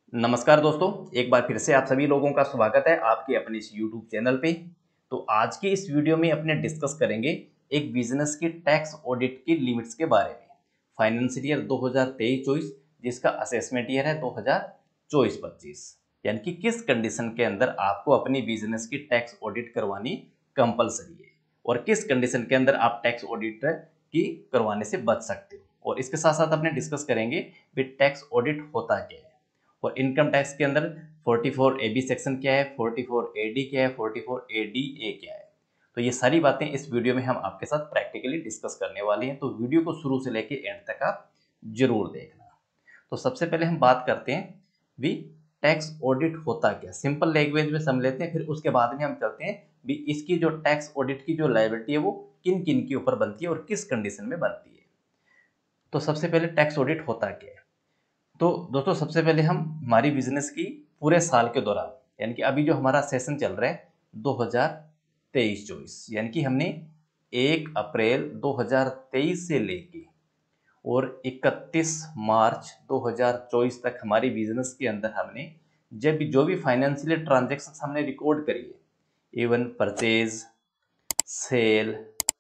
नमस्कार दोस्तों, एक बार फिर से आप सभी लोगों का स्वागत है आपके अपने इस यूट्यूब चैनल पे। तो आज की इस वीडियो में अपने डिस्कस करेंगे एक बिजनेस की टैक्स ऑडिट की लिमिट्स के बारे में। फाइनेंशियल ईयर 2023-24 जिसका असेसमेंट ईयर है 2024-25, यानी कि किस कंडीशन के अंदर आपको अपनी बिजनेस की टैक्स ऑडिट करवानी कंपलसरी है और किस कंडीशन के अंदर आप टैक्स ऑडिट की करवाने से बच सकते हो। और इसके साथ साथ अपने डिस्कस करेंगे भी टैक्स ऑडिट होता क्या है और इनकम टैक्स के अंदर 44AB सेक्शन क्या है, 44AD क्या है, 44ADA क्या है। तो ये सारी बातें इस वीडियो में हम आपके साथ प्रैक्टिकली डिस्कस करने वाले हैं, तो वीडियो को शुरू से लेके एंड तक आप जरूर देखना। तो सबसे पहले हम बात करते हैं भी टैक्स ऑडिट होता क्या, सिंपल लैंग्वेज में समझ लेते हैं, फिर उसके बाद में हम चलते हैं भी इसकी जो टैक्स ऑडिट की जो लायबिलिटी है वो किन किन के ऊपर बनती है और किस कंडीशन में बनती है। तो सबसे पहले टैक्स ऑडिट होता क्या है। तो दोस्तों सबसे पहले हम हमारी बिजनेस की पूरे साल के दौरान, यानी कि अभी जो हमारा सेशन चल रहा है 2023-24, यानी कि हमने 1 अप्रैल 2023 से लेके और 31 मार्च 2024 तक हमारी बिजनेस के अंदर हमने जब भी जो भी फाइनेंशियल ट्रांजेक्शन हमने रिकॉर्ड करी है, even purchase, sale,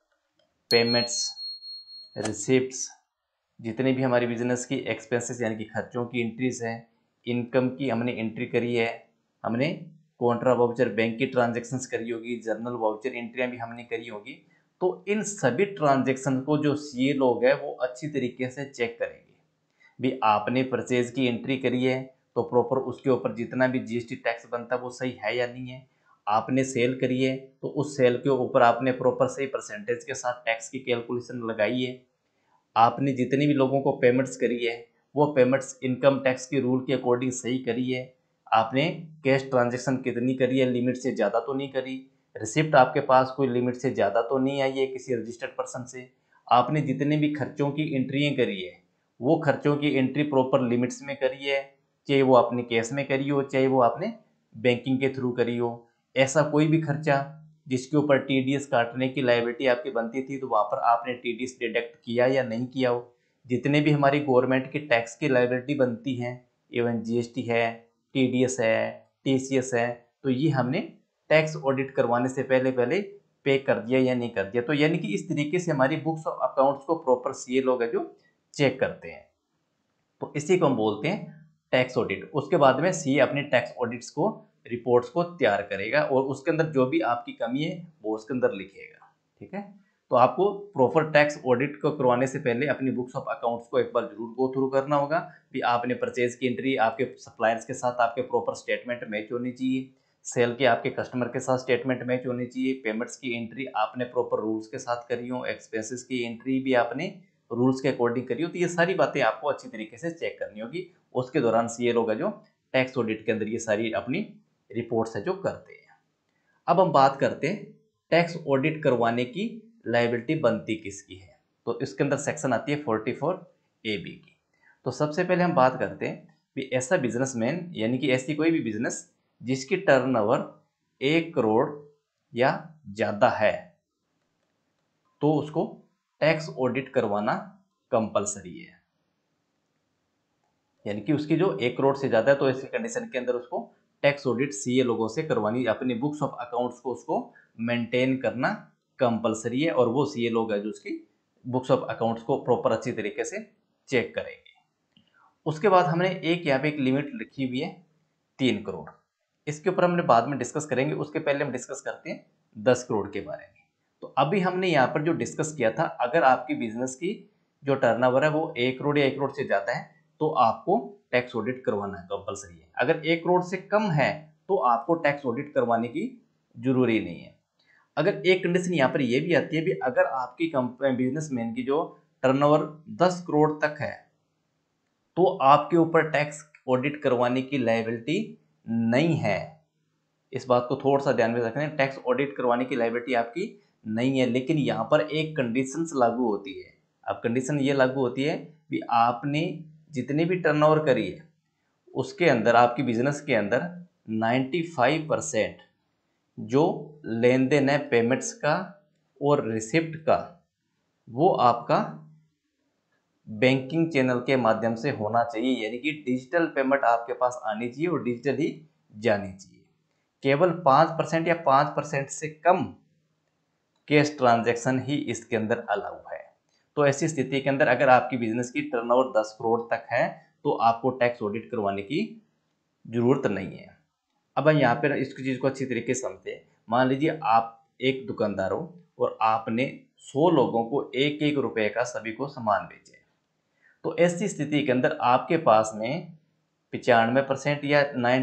payments, receipts, जितने भी हमारी बिजनेस की एक्सपेंसेस यानी कि खर्चों की एंट्रीज हैं, इनकम की हमने एंट्री करी है, हमने कॉन्ट्रा वाउचर बैंक की ट्रांजेक्शन्स करी होगी, जर्नल वाउचर एंट्रियां भी हमने करी होगी। तो इन सभी ट्रांजेक्शन को जो सीए लोग हैं वो अच्छी तरीके से चेक करेंगे भी आपने परचेज की एंट्री करी है तो प्रॉपर उसके ऊपर जितना भी जीएसटी टैक्स बनता है वो सही है या नहीं है। आपने सेल करी है तो उस सेल के ऊपर आपने प्रॉपर सही परसेंटेज के साथ टैक्स की कैलकुलेशन लगाई है। आपने जितने भी लोगों को पेमेंट्स करी है वो पेमेंट्स इनकम टैक्स के रूल के अकॉर्डिंग सही करी है। आपने कैश ट्रांजैक्शन कितनी करी है, लिमिट से ज़्यादा तो नहीं करी। रिसिप्ट आपके पास कोई लिमिट से ज़्यादा तो नहीं आई है किसी रजिस्टर्ड पर्सन से। आपने जितने भी खर्चों की एंट्रियाँ करी है वो खर्चों की एंट्री प्रॉपर लिमिट्स में करी है, चाहे वो आपने कैश में करी हो चाहे वो आपने बैंकिंग के थ्रू करी हो। ऐसा कोई भी खर्चा जिसके ऊपर टीडीएस काटने की लायबिलिटी आपकी बनती थी तो वहाँ पर आपने टीडीएस डिडक्ट किया या नहीं किया हो। जितने भी हमारी गवर्नमेंट की टैक्स की लायबिलिटी बनती हैं, इवन जीएसटी है, टीडीएस है, टीसीएस है, तो ये हमने टैक्स ऑडिट करवाने से पहले पहले पे कर दिया या नहीं कर दिया। तो यानी कि इस तरीके से हमारी बुक्स ऑफ अकाउंट्स को प्रॉपर सीए लोग है जो चेक करते हैं, तो इसी को हम बोलते हैं टैक्स ऑडिट। उसके बाद में सीए अपने टैक्स ऑडिट्स को रिपोर्ट्स को तैयार करेगा और उसके अंदर जो भी आपकी कमी है वो उसके अंदर लिखेगा। ठीक है, तो आपको प्रॉपर टैक्स ऑडिट को करवाने से पहले अपनी बुक्स ऑफ अकाउंट्स को एक बार जरूर गो थ्रू करना होगा कि आपने परचेज की एंट्री आपके सप्लायर्स के साथ आपके प्रॉपर स्टेटमेंट मैच होनी चाहिए, सेल के आपके कस्टमर के साथ स्टेटमेंट मैच होनी चाहिए, पेमेंट्स की एंट्री आपने प्रॉपर रूल्स के साथ करी हो, एक्सपेंसेस की एंट्री भी आपने रूल्स के अकॉर्डिंग करी हो। तो ये सारी बातें आपको अच्छी तरीके से चेक करनी होगी। उसके दौरान सीए लोग है जो टैक्स ऑडिट के अंदर ये सारी अपनी रिपोर्ट्स है जो करते हैं। अब हम बात करते हैं टैक्स ऑडिट करवाने की लायबिलिटी बनती किसकी है। तो इसके अंदर सेक्शन आती है 44AB की। तो सबसे पहले हम बात करते हैं भी ऐसा बिजनेसमैन यानी कि ऐसी कोई भी बिजनेस जिसकी टर्नओवर 1 करोड़ या ज़्यादा है तो उसको टैक्स ऑडिट करवाना कंपलसरी है। यानी कि उसकी जो 1 करोड़ से ज़्यादा है तो ऐसी कंडीशन के अंदर उसको टैक्स ऑडिट सीए लोगों से करवानी, अपनी बुक्स ऑफ अकाउंट्स को उसको मेंटेन करना कंपलसरी है और वो सीए लोग है जो उसकी बुक्स ऑफ अकाउंट्स को प्रॉपर अच्छी तरीके से चेक करेंगे। उसके बाद हमने एक यहाँ पे एक लिमिट लिखी हुई है 3 करोड़, इसके ऊपर हमने बाद में डिस्कस करेंगे। उसके पहले हम डिस्कस करते हैं 10 करोड़ के बारे में। तो अभी हमने यहाँ पर जो डिस्कस किया था, अगर आपकी बिजनेस की जो टर्नओवर है वो 1 करोड़ या 1 करोड़ से ज़्यादा है तो आपको टैक्स ऑडिट करवाना कंपलसरी है। अगर 1 करोड़ से कम है तो आपको टैक्स ऑडिट करवाने की जरूरी नहीं है। अगर एक कंडीशन यहाँ पर यह भी आती है भी अगर आपकी बिजनेसमैन की जो टर्नओवर 10 करोड़ तक है तो आपके ऊपर टैक्स ऑडिट करवाने की लायबिलिटी नहीं है। इस बात को थोड़ा सा ध्यान में रखें, टैक्स ऑडिट करवाने की लायबिलिटी आपकी नहीं है, लेकिन यहाँ पर एक कंडीशन लागू होती है। अब कंडीशन ये लागू होती है कि आपने जितनी भी टर्नओवर करी है उसके अंदर आपकी बिजनेस के अंदर 95% जो लेन देन है पेमेंट्स का और रिसिप्ट का वो आपका बैंकिंग चैनल के माध्यम से होना चाहिए, यानी कि डिजिटल पेमेंट आपके पास आनी चाहिए और डिजिटल ही जानी चाहिए। केवल 5% या 5% से कम कैश ट्रांजैक्शन ही इसके अंदर अलाउ है। तो ऐसी स्थिति के अंदर अगर आपकी बिजनेस की टर्नओवर 10 करोड़ तक है तो आपको टैक्स ऑडिट करवाने की जरूरत नहीं है। अब हम यहाँ पर इस चीज़ को अच्छी तरीके से समझते हैं। मान लीजिए आप एक दुकानदार हो और आपने 100 लोगों को 1-1 रुपए का सभी को सामान बेचे, तो ऐसी स्थिति के अंदर आपके पास में 95% या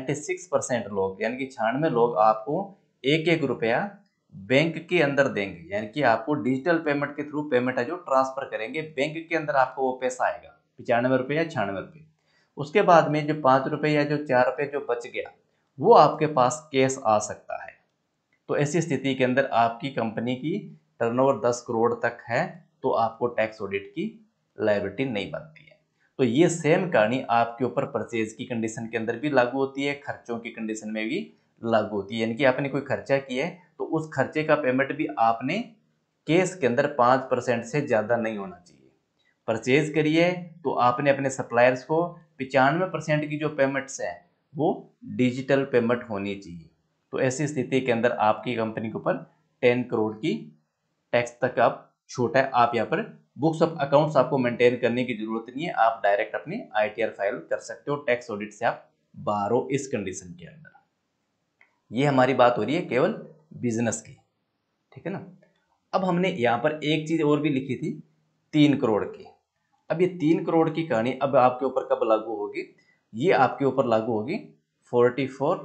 96% लोग, यानी कि 96 लोग आपको 1-1 रुपया बैंक के अंदर देंगे, यानी कि आपको डिजिटल पेमेंट के थ्रू पेमेंट है जो ट्रांसफर करेंगे, बैंक के अंदर आपको वो पैसा आएगा 95 रुपये या 96 रुपये। उसके बाद में जो 5 रुपये या जो 4 रुपये जो बच गया वो आपके पास कैश आ सकता है। तो ऐसी स्थिति के अंदर आपकी कंपनी की टर्नओवर 10 करोड़ तक है तो आपको टैक्स ऑडिट की लायबिलिटी नहीं बनती है। तो ये सेम कहानी आपके ऊपर परचेज की कंडीशन के अंदर भी लागू होती है, खर्चों की कंडीशन में भी लागू होती है। यानी कि आपने कोई खर्चा किया है तो उस खर्चे का पेमेंट भी आपने केस के अंदर 5% से ज़्यादा नहीं होना चाहिए। परचेज करिए तो आपने अपने सप्लायर्स को 95% की जो पेमेंट्स है वो डिजिटल पेमेंट होनी चाहिए। तो ऐसी स्थिति के अंदर आपकी कंपनी के ऊपर 10 करोड़ की टैक्स तक आप छूट है। आप यहाँ पर बुक्स ऑफ अकाउंट्स आपको मेंटेन करने की जरूरत नहीं है, आप डायरेक्ट अपनी ITR फाइल कर सकते हो, टैक्स ऑडिट से आप बाहर हो इस कंडीशन के अंदर। ये हमारी बात हो रही है केवल बिजनेस की, ठीक है ना। अब हमने यहाँ पर एक चीज और भी लिखी थी 3 करोड़ की। अब ये 3 करोड़ की कहानी अब आपके ऊपर कब लागू होगी? ये आपके ऊपर लागू होगी 44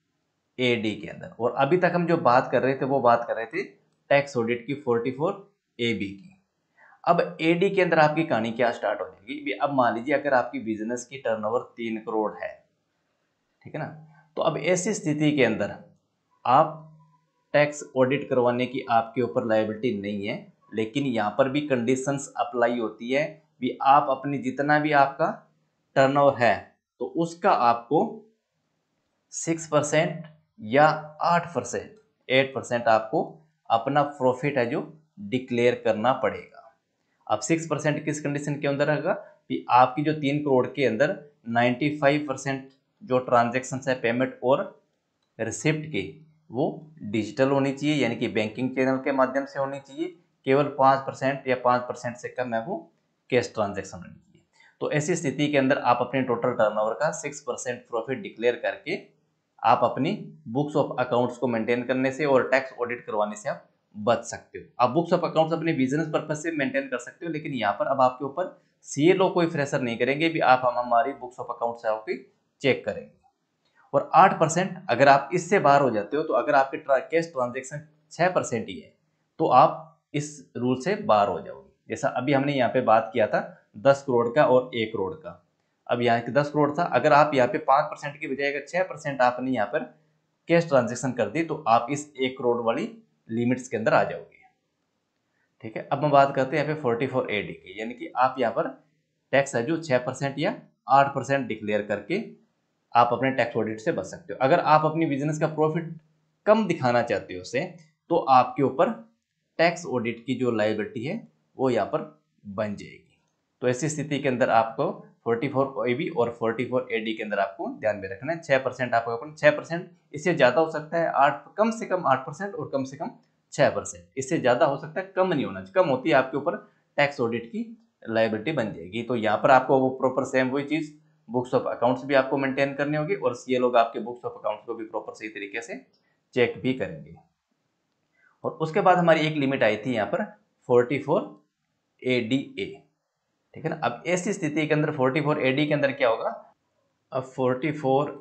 AD के अंदर। और अभी तक हम जो बात कर रहे थे वो बात कर रहे थे टैक्स ऑडिट की 44 AB की। अब AD के अंदर आपकी कहानी क्या स्टार्ट हो जाएगी? अब मान लीजिए अगर आपकी बिजनेस की टर्नओवर 3 करोड़ है, ठीक है ना, तो अब ऐसी स्थिति के अंदर आप टैक्स ऑडिट करवाने की आपके ऊपर लायबिलिटी नहीं है, लेकिन यहाँ पर भी कंडीशंस अप्लाई होती है भी आप अपनी जितना भी आपका टर्नओवर है तो उसका आपको 6% या 8% आपको अपना प्रॉफिट है जो डिक्लेयर करना पड़ेगा। अब 6% किस कंडीशन के अंदर रहेगा कि आपकी जो 3 करोड़ के अंदर 95% जो ट्रांजेक्शन है पेमेंट और रिसिप्ट की वो डिजिटल होनी चाहिए, यानी कि बैंकिंग चैनल के माध्यम से होनी चाहिए। केवल 5% या 5% से कम है वो कैश ट्रांजेक्शन होनी चाहिए। तो ऐसी स्थिति के अंदर आप अपने टोटल टर्नओवर का 6% प्रॉफिट डिक्लेयर करके आप अपनी बुक्स ऑफ अकाउंट्स को मेंटेन करने से और टैक्स ऑडिट करवाने से आप बच सकते हो। आप बुक्स ऑफ अकाउंट्स अपने बिजनेस पर्पज से मेंटेन कर सकते हो, लेकिन यहाँ पर अब आपके ऊपर CLO कोई प्रेशर नहीं करेंगे भी आप हम हमारी बुक्स ऑफ अकाउंट्स है आपकी चेक करेंगे। और 8% अगर आप इससे बाहर हो जाते हो तो अगर आपके कैश ट्रांजेक्शन 6% ही है तो आप इस रूल से बाहर हो जाओगे। जैसा अभी हमने यहाँ पे बात किया था 10 करोड़ का और 1 करोड़ का। अब यहाँ 10 करोड़ था, अगर आप यहाँ पे 5% की बजाय अगर 6% आपने यहाँ पर कैश ट्रांजेक्शन कर दी तो आप इस 1 करोड़ वाली लिमिट्स के अंदर आ जाओगे, ठीक है। अब हम बात करते हैं यहाँ पे 44 AD की, यानी कि आप यहाँ पर टैक्स है जो 6% या 8% डिक्लेयर करके आप अपने टैक्स ऑडिट से बच सकते हो। अगर आप अपनी बिजनेस का प्रॉफिट कम दिखाना चाहते हो उसे तो आपके ऊपर टैक्स ऑडिट की जो लायबिलिटी है वो यहाँ पर बन जाएगी। तो ऐसी स्थिति के अंदर आपको 44 AB और 44 AD के अंदर आपको ध्यान में रखना है। 6% आपको अपन 6%, इससे ज़्यादा हो सकता है 8, कम से कम 8% और कम से कम 6%, इससे ज़्यादा हो सकता है, कम नहीं होना चाहिए। कम होती है आपके ऊपर टैक्स ऑडिट की लायबिलिटी बन जाएगी। तो यहाँ पर आपको वो प्रॉपर सेम वही चीज़ बुक्स ऑफ अकाउंट्स भी आपको मेंटेन करनी होगी और CLO आपके बुक्स ऑफ अकाउंट्स को भी प्रॉपर सही तरीके से चेक भी करेंगे। और उसके बाद हमारी एक लिमिट आई थी यहाँ पर 44 ADA, ठीक है ना। अब ऐसी स्थिति के अंदर 44 AD के अंदर क्या होगा? अब 44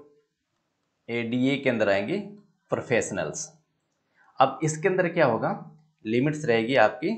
ADA के अंदर आएंगे प्रोफेशनल्स। अब इसके अंदर क्या होगा? लिमिट्स रहेगी आपकी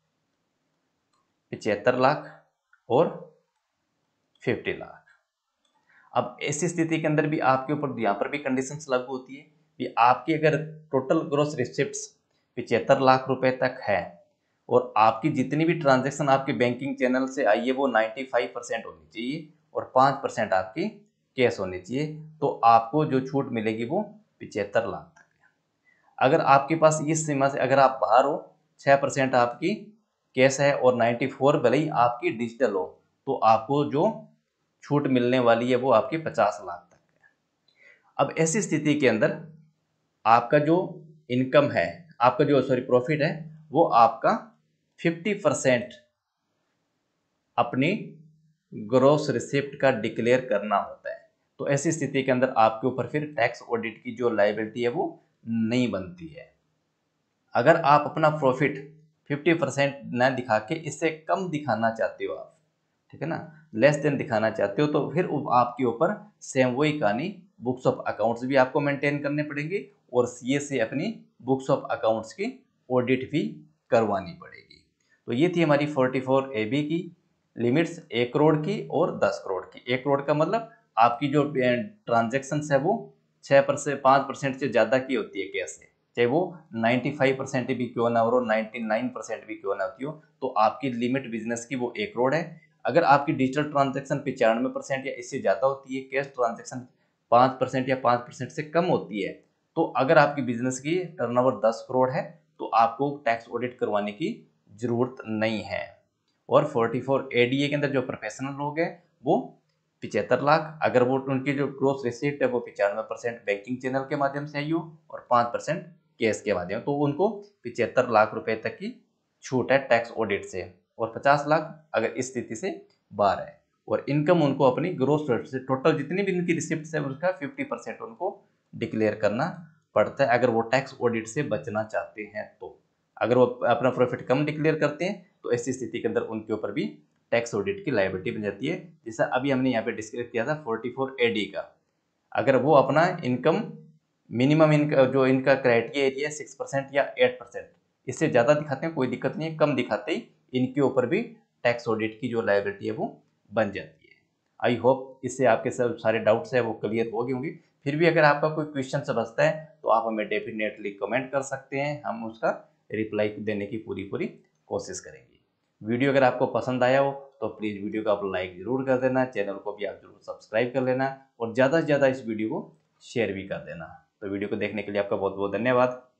75 लाख और 50 लाख। अब ऐसी स्थिति के अंदर भी आपके ऊपर यहाँ पर भी कंडीशंस लागू होती है कि आपकी अगर टोटल ग्रॉस रिसिप्ट्स 75 लाख रुपए तक है और आपकी जितनी भी ट्रांजैक्शन आपके बैंकिंग चैनल से आई है वो 95% होनी चाहिए और 5% आपकी कैश होनी चाहिए, तो आपको जो छूट मिलेगी वो 75 लाख तक है। अगर आपके पास इस सीमा से अगर आप बाहर हो, 6% आपकी कैश है और 94 भले ही आपकी डिजिटल हो, तो आपको जो छूट मिलने वाली है वो आपकी 50 लाख तक है। अब ऐसी स्थिति के अंदर आपका जो इनकम है, आपका जो प्रॉफिट है, वो आपका 50% अपनी ग्रॉस रिसिप्ट का डिक्लेयर करना होता है। तो ऐसी स्थिति के अंदर आपके ऊपर फिर टैक्स ऑडिट की जो लायबिलिटी है वो नहीं बनती है। अगर आप अपना प्रॉफिट 50% ना दिखा के इससे कम दिखाना चाहते हो आप, ठीक है ना, लेस देन दिखाना चाहते हो, तो फिर आपके ऊपर सेम वही कहानी, बुक्स ऑफ अकाउंट्स भी आपको मेंटेन करने पड़ेंगे और सीए से अपनी बुक्स ऑफ अकाउंट्स की ऑडिट भी करवानी पड़ेगी। तो ये थी हमारी 44AB की लिमिट्स, 1 करोड़ की और 10 करोड़ की। 1 करोड़ का मतलब आपकी जो ट्रांजेक्शन है वो 6% 5% से ज़्यादा की होती है कैश से, चाहे वो 95% भी क्यों ना हो और 99% भी क्यों ना होती हो, तो आपकी लिमिट बिजनेस की वो 1 करोड़ है। अगर आपकी डिजिटल ट्रांजैक्शन 95% या इससे ज़्यादा होती है, कैश ट्रांजैक्शन 5% या 5% से कम होती है, तो अगर आपकी बिजनेस की टर्नओवर 10 करोड़ है तो आपको टैक्स ऑडिट करवाने की जरूरत नहीं है। और 44ADA के अंदर जो प्रोफेशनल लोग हैं वो 75 लाख, अगर वो उनकी जो ग्रोस रिसीप्ट है वो 95% बैंकिंग चैनल के माध्यम से आई हो और 5% कैश के माध्यम, तो उनको 75 लाख रुपए तक की छूट है टैक्स ऑडिट से, और 50 लाख अगर इस स्थिति से बाहर है। और इनकम उनको अपनी ग्रोस से टोटल जितनी भी उनकी रिसिप्ट है उसका 50% उनको डिक्लेयर करना पड़ता है, अगर वो टैक्स ऑडिट से बचना चाहते हैं तो। अगर वो अपना प्रॉफिट कम डिक्लेयर करते हैं तो ऐसी स्थिति के अंदर उनके ऊपर भी टैक्स ऑडिट की लायबिलिटी बन जाती है, जैसा अभी हमने यहाँ पे डिस्कस किया था 44AD का। अगर वो अपना इनकम मिनिमम इनका जो इनका क्राइटेरिया एरिया 6% या 8%, इससे ज़्यादा दिखाते हैं कोई दिक्कत नहीं है, कम दिखाते ही इनके ऊपर भी टैक्स ऑडिट की जो लायबिलिटी है वो बन जाती है। आई होप इससे आपके सब सारे डाउट्स है वो क्लियर हो गए होंगे। फिर भी अगर आपका कोई क्वेश्चन समझता है तो आप हमें डेफिनेटली कमेंट कर सकते हैं, हम उसका रिप्लाई देने की पूरी कोशिश करेंगे। वीडियो अगर आपको पसंद आया हो तो प्लीज़ वीडियो को आप लाइक ज़रूर कर देना, चैनल को भी आप जरूर सब्सक्राइब कर लेना और ज़्यादा से ज़्यादा इस वीडियो को शेयर भी कर देना। तो वीडियो को देखने के लिए आपका बहुत बहुत धन्यवाद।